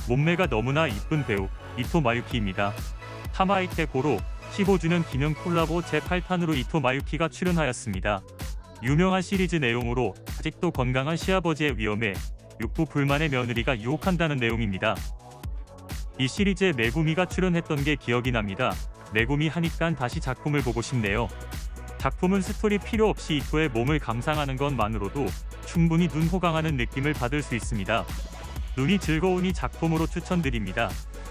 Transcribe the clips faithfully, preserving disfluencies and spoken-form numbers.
몸매가 너무나 이쁜 배우 이토 마유키입니다. 타마이테 고로 십오 주년 기념 콜라보 제팔 탄으로 이토 마유키가 출연하였습니다. 유명한 시리즈 내용으로 아직도 건강한 시아버지의 위험에 육부 불만의 며느리가 유혹한다는 내용입니다. 이 시리즈에 메구미가 출연했던 게 기억이 납니다. 메구미 하니깐 다시 작품을 보고 싶네요. 작품은 스토리 필요 없이 이토의 몸을 감상하는 것만으로도 충분히 눈 호강하는 느낌을 받을 수 있습니다. 눈이 즐거우니 작품으로 추천드립니다.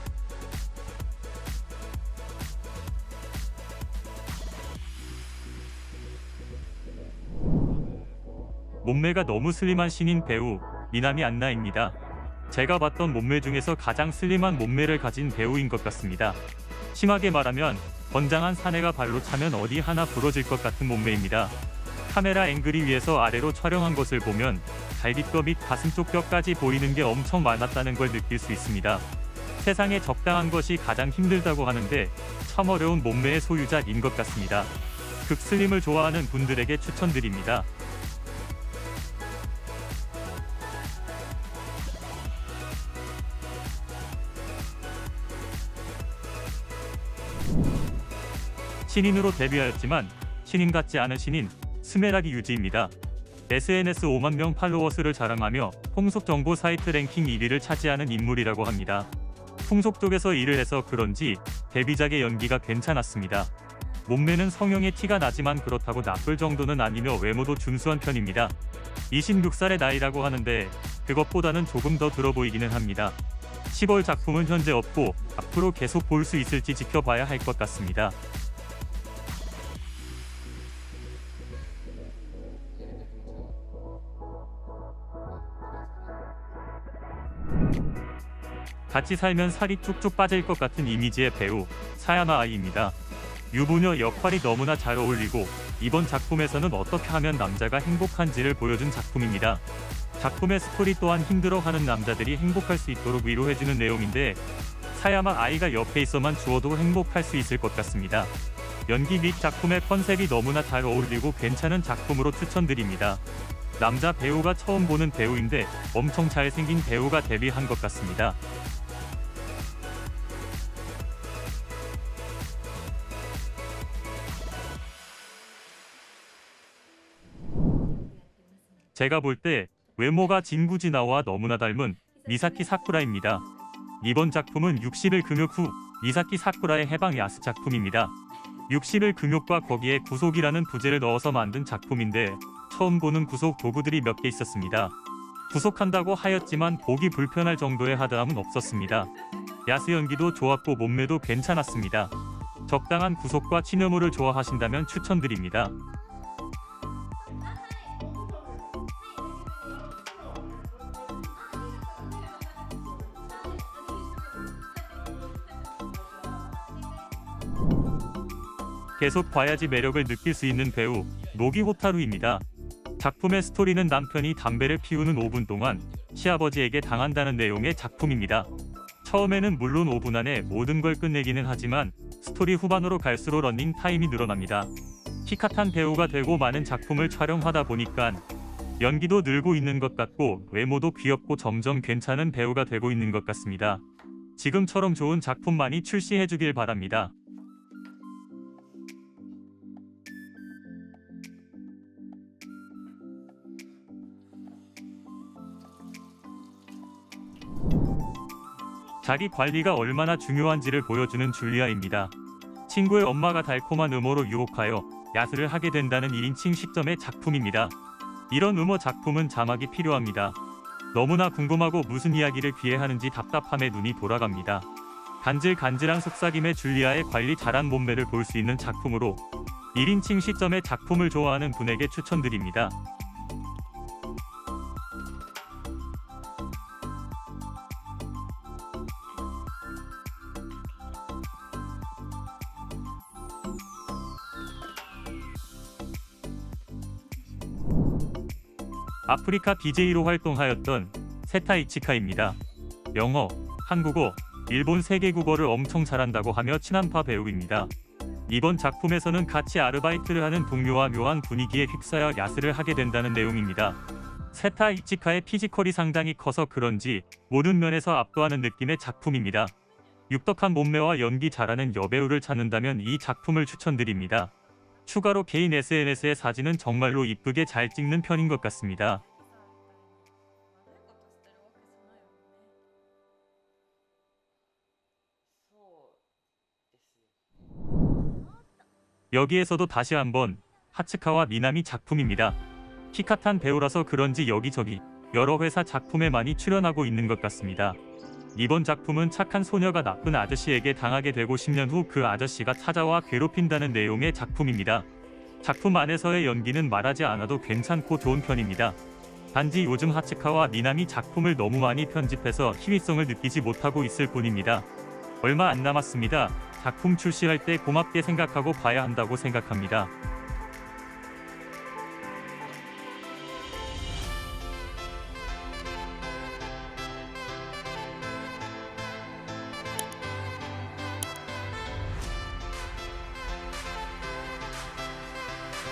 몸매가 너무 슬림한 신인 배우 미나미 안나입니다. 제가 봤던 몸매 중에서 가장 슬림한 몸매를 가진 배우인 것 같습니다. 심하게 말하면 건장한 사내가 발로 차면 어디 하나 부러질 것 같은 몸매입니다. 카메라 앵글이 위에서 아래로 촬영한 것을 보면 갈비뼈 및 가슴 쪽 뼈까지 보이는 게 엄청 많았다는 걸 느낄 수 있습니다. 세상에 적당한 것이 가장 힘들다고 하는데 참 어려운 몸매의 소유자인 것 같습니다. 극슬림을 좋아하는 분들에게 추천드립니다. 신인으로 데뷔하였지만 신인 같지 않은 신인 스메라기 유지입니다. 에스엔에스 오만 명 팔로워스를 자랑하며 풍속 정보 사이트 랭킹 일 위를 차지하는 인물이라고 합니다. 풍속 쪽에서 일을 해서 그런지 데뷔작의 연기가 괜찮았습니다. 몸매는 성형의 티가 나지만 그렇다고 나쁠 정도는 아니며 외모도 준수한 편입니다. 이십육 살의 나이라고 하는데 그것보다는 조금 더 들어 보이기는 합니다. 시벌 작품은 현재 없고 앞으로 계속 볼 수 있을지 지켜봐야 할 것 같습니다. 같이 살면 살이 쭉쭉 빠질 것 같은 이미지의 배우 사야마 아이입니다. 유부녀 역할이 너무나 잘 어울리고 이번 작품에서는 어떻게 하면 남자가 행복한지를 보여준 작품입니다. 작품의 스토리 또한 힘들어하는 남자들이 행복할 수 있도록 위로해주는 내용인데 사야마 아이가 옆에 있어만 주어도 행복할 수 있을 것 같습니다. 연기 및 작품의 컨셉이 너무나 잘 어울리고 괜찮은 작품으로 추천드립니다. 남자 배우가 처음 보는 배우인데 엄청 잘생긴 배우가 데뷔한 것 같습니다. 제가 볼 때 외모가 진구지나와 너무나 닮은 미사키 사쿠라입니다. 이번 작품은 육십 일 금욕 후 미사키 사쿠라의 해방 야스 작품입니다. 육십 일 금욕과 거기에 구속이라는 부제를 넣어서 만든 작품인데 처음 보는 구속 도구들이 몇 개 있었습니다. 구속한다고 하였지만 보기 불편할 정도의 하드함은 없었습니다. 야스 연기도 좋았고 몸매도 괜찮았습니다. 적당한 구속과 치녀물을 좋아하신다면 추천드립니다. 계속 봐야지 매력을 느낄 수 있는 배우 노기 호타루입니다. 작품의 스토리는 남편이 담배를 피우는 오 분 동안 시아버지에게 당한다는 내용의 작품입니다. 처음에는 물론 오 분 안에 모든 걸 끝내기는 하지만 스토리 후반으로 갈수록 러닝 타임이 늘어납니다. 키카탄 배우가 되고 많은 작품을 촬영하다 보니까 연기도 늘고 있는 것 같고 외모도 귀엽고 점점 괜찮은 배우가 되고 있는 것 같습니다. 지금처럼 좋은 작품 많이 출시해주길 바랍니다. 자기 관리가 얼마나 중요한지를 보여주는 줄리아입니다. 친구의 엄마가 달콤한 음모로 유혹하여 야스를 하게 된다는 일 인칭 시점의 작품입니다. 이런 음모 작품은 자막이 필요합니다. 너무나 궁금하고 무슨 이야기를 귀해 하는지 답답함에 눈이 돌아갑니다. 간질간질한 속삭임의 줄리아의 관리 잘한 몸매를 볼 수 있는 작품으로 일 인칭 시점의 작품을 좋아하는 분에게 추천드립니다. 아프리카 비제이로 활동하였던 세타 이치카입니다. 영어, 한국어, 일본 세 개 국어를 엄청 잘한다고 하며 친한파 배우입니다. 이번 작품에서는 같이 아르바이트를 하는 동료와 묘한 분위기에 휩싸여 야스를 하게 된다는 내용입니다. 세타 이치카의 피지컬이 상당히 커서 그런지 모든 면에서 압도하는 느낌의 작품입니다. 육덕한 몸매와 연기 잘하는 여배우를 찾는다면 이 작품을 추천드립니다. 추가로 개인 에스엔에스의 사진은 정말로 이쁘게 잘 찍는 편인 것 같습니다. 여기에서도 다시 한번 하츠카와 미나미 작품입니다. 키카탄 배우라서 그런지 여기저기 여러 회사 작품에 많이 출연하고 있는 것 같습니다. 이번 작품은 착한 소녀가 나쁜 아저씨에게 당하게 되고 십 년 후 그 아저씨가 찾아와 괴롭힌다는 내용의 작품입니다. 작품 안에서의 연기는 말하지 않아도 괜찮고 좋은 편입니다. 단지 요즘 하츠카와 미나미 작품을 너무 많이 편집해서 희위성을 느끼지 못하고 있을 뿐입니다. 얼마 안 남았습니다. 작품 출시할 때 고맙게 생각하고 봐야 한다고 생각합니다.